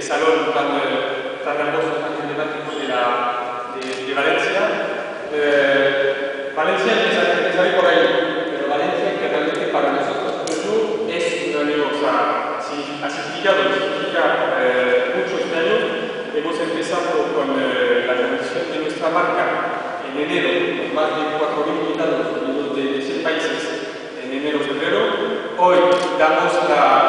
salón tan hermoso, tan emblemático de Valencia. Valencia empezaría por ahí, pero Valencia que realmente para nosotros como yo es un año, o sea, ha significado mucho este año. Hemos empezado con la transmisión de nuestra marca en enero, con más de 4.000 invitados de 100 países en enero-febrero. Hoy damos la